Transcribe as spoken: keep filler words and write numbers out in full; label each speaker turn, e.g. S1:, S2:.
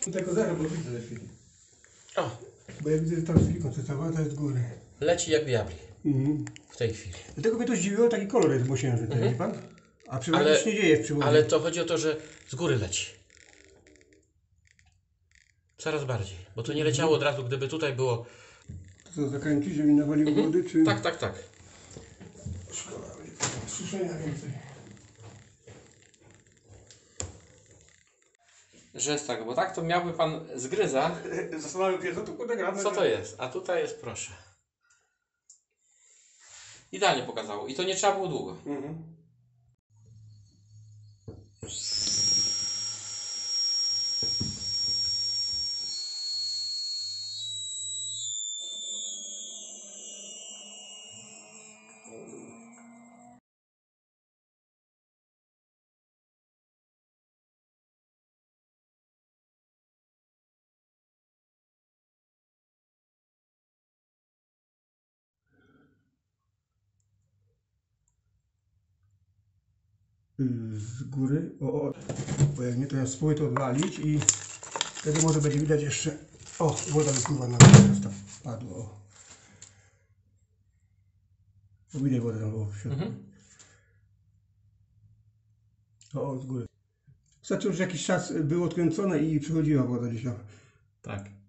S1: Tego zero, bo widzę lepiej.
S2: O,
S1: Bo ja widzę, że tam silikon, to ta woda jest z góry.
S2: leci jak diabli
S1: Mhm.
S2: w tej chwili.
S1: Dlatego mnie to zdziwiło, taki kolor jest mosiężny, mhm. Wie pan? A przeważnie
S2: Ale-
S1: nic nie dzieje w przywodzie.
S2: Ale to chodzi o to, że z góry leci. Coraz bardziej. Bo to nie leciało od razu, gdyby tutaj było...
S1: To co, zakręcić, żeby mi nawalił mhm. wody, czy...
S2: Tak, tak, tak.
S1: Szkoda, będzie suszenia więcej.
S2: Że jest tak, bo tak to miałby pan zgryza.
S1: Zastanawiam się, co tu kurde gra.
S2: Co to jest? A tutaj jest, proszę. Idealnie pokazało. I to nie trzeba było długo.
S1: Mhm. Z góry, o, o, bo jak nie, to ja spróbuję to odwalić i wtedy może będzie widać jeszcze, o, woda wypływa na teraz tam padło, o. Bo widać wodę tam było w środku. Mhm. O, o, z góry. Wystarczy, że jakiś czas było odkręcone i przychodziła woda gdzieś tam.
S2: Tak.